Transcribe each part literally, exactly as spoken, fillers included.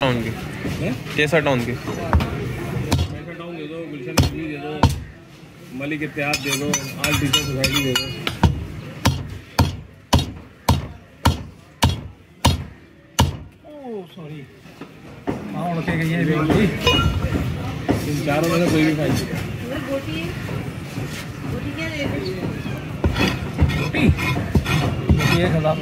Town की कैसा town की कैसा टाउन दे दो, गुलशन नकवी दे दो, मलिक इत्तेहाद दे दो, आल टीचर सोसाइटी दे दो। सॉरी हाँ उड़के गई है भी इन चारों में से कोई भी खाई रोटी एक हज़ार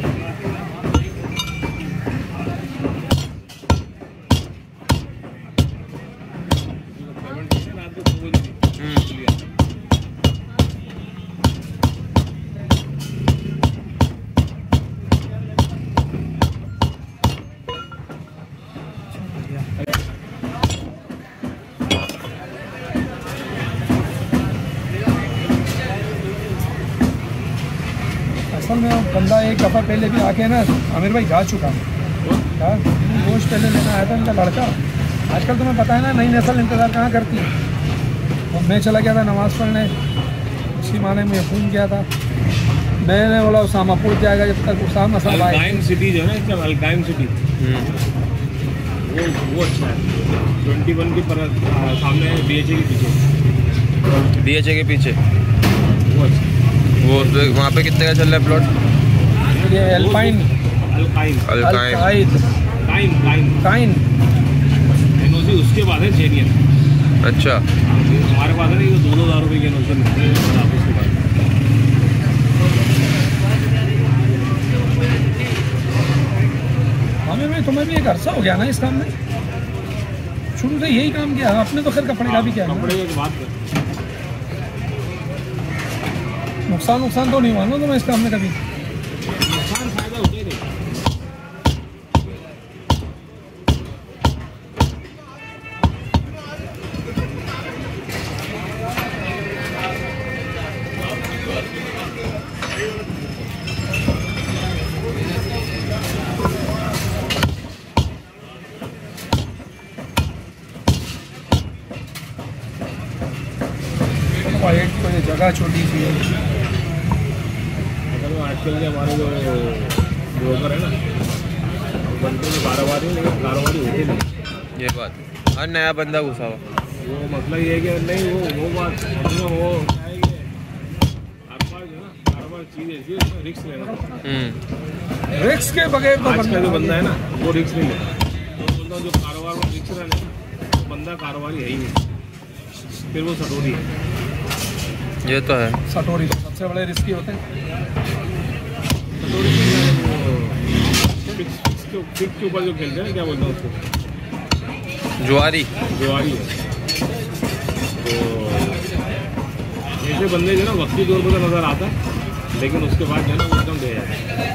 असल में बंदा एक दफ़ा पहले भी आके ना आमिर भाई जा चुका है। गोश्त पहले लेना आया था इनका लड़का। आजकल तुम्हें पता है ना नई नस्ल इंतज़ार कहाँ करती है। और मैं चला गया था नमाज़ पढ़ने, उसी माने में फ़ोन किया था। मैंने बोला उसामा पुर जाएगा जब तक उसामा सब आए। अल्काइम सिटी जो है ना इसका अल्काइम सिटी वो वो अच्छा है। ट्वेंटी वन की पर सामने है बी एच ए के पीछे। बी एच ए के पीछे वो अच्छा वो वहाँ पे कितने का चल रहा है प्लॉट? ये एल्पाइन अल्काइम अल्काइम काइन काइन काइन एनओसी उसके बाद है जेनियन। अच्छा हमारे पास है ना ये दो दो हज़ार रुपये की एनओसी मिलती है उसके बाद। आमिर भाई तुम्हें भी एक अरसा हो गया ना इस काम में, शुरू से यही काम किया आपने तो खैर कपड़े का भी किया। कपड़े की बात कर नुकसान नुकसान तो नहीं हुआ ना तुम्हें इस काम में कभी? नुकसान फायदा होता ही नहीं। कोई जगह छोटी सी है। आजकल के हमारे जो ब्रोकर है ना बनते हैं कारोबारी, लेकिन कारोबारी होते नहीं। ये बात हर नया बंदा घुसा हुआ। वो मतलब ये है कि नहीं वो वो बात समझो वो क्या है कि कारोबार जो है ना कारोबार चीज़ ऐसी है उसमें रिस्क लेना। रिस्क के बगैर तो आज का जो बंदा है ना वो रिस्क नहीं लेता। तो बोलता हूँ जो कारोबार में रिस्क रहने वो बंदा कारोबारी है ही नहीं, फिर वो सटोरी है। ये तो है सटोरी तो सबसे बड़े रिस्की होते हैं। फिक्स फिक्स के ऊपर जो खेलते हैं क्या बोलते हैं उसको, जुआरी जुआरी है। तो ऐसे बंदे जो ना वक्ती तौर पर नज़र आता है, लेकिन उसके बाद जो है ना वो एकदम दे जाता है।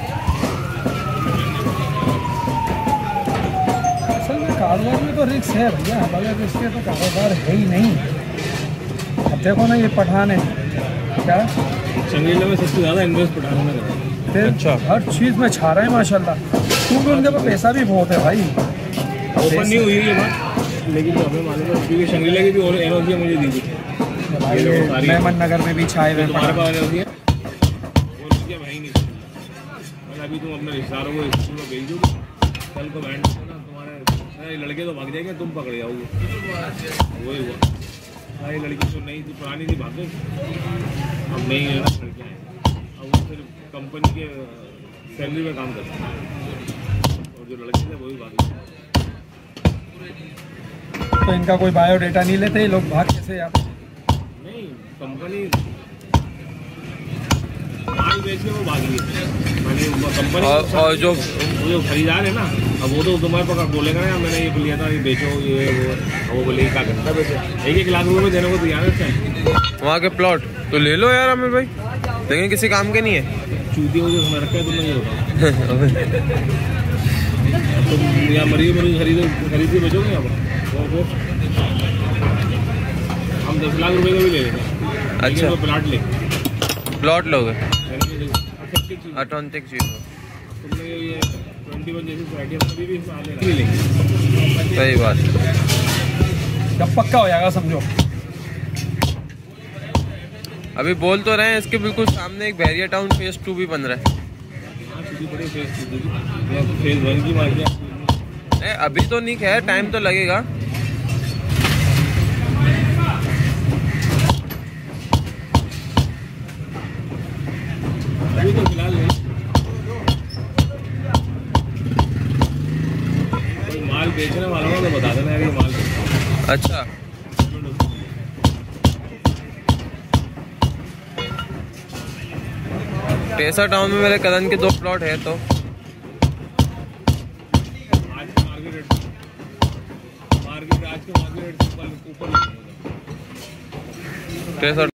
असल में कारोबार में तो रिस्क है भैया, बगैर रिस्क के तो कारोबार है ही नहीं। अब देखो ना ये पठान है क्या संगीला में सबसे ज़्यादा इन्वेस्ट पठानों में करते हैं। फिर अच्छा हर चीज़ में छा रहे हैं माशाल्लाह, क्योंकि उनके पास पैसा भी बहुत है भाई। ओपन नहीं हुई ये बात, लेकिन तो हमें मालूम है क्योंकि शंगीला की भी और एनओसी मुझे दी थी। मेहमान नगर में भी छाए हुए तुम्हारे पास एनओसी है और रुपया भाई नहीं। और अभी तुम अपने रिश्तेदारों को स्कूल में भेज दो, कल को बैंड तुम्हारे लड़के तो भाग जाएंगे, तुम पकड़ जाओगे। वही हुआ भाई, लड़की तो नहीं थी, पुरानी थी, भाग गई। अब नहीं है लड़कियाँ हैं, अब वो फिर कंपनी के सैलरी में काम करते हैं और जो लड़के थे वही भाग गए। तो इनका कोई बायोडेटा नहीं लेते, लोग भाग कैसे यहाँ? नहीं कंपनी माल बेच के वो भागी है कंपनी। और, और जो वो जो खरीदार है ना, अब वो तो तुम्हारे पकड़ बोलेगा ना मैंने ये लिया था, ये बेचो ये वो वो बोले क्या करता बेचो, एक एक लाख रुपये में देने को तैयार है। वहाँ के प्लॉट तो ले लो यार आमिर भाई, लेकिन किसी काम के नहीं है। चूती हो जो समझ रखा है तुमने ये बताओ। तुम यहाँ मरीज मरीज खरीदो खरीद के बेचोगे यहाँ पर, हम दस लाख रुपए का भी ले लेंगे। अच्छा प्लाट लेंगे, प्लॉट लोगे ऑटोमेटिक चीज तुमने ये ट्वेंटी वन जैसी सोसाइटी भी भी लेंगे। सही बात, जब पक्का हो जाएगा समझो। अभी बोल तो रहे हैं इसके बिल्कुल सामने एक बहरिया टाउन फेज टू भी बन रहा है। फेज वन की मार्केट नहीं अभी तो नहीं, खैर टाइम तो लगेगा। अभी तो फिलहाल नहीं। कोई माल बेचने वाला हो तो बता देना यार, ये माल बेचना। अच्छा टेसा टाउन में मेरे कदन के दो प्लॉट है तो आज के मार्केट रेट मार्केट आज के मार्केट रेट से ऊपर ऊपर टेसा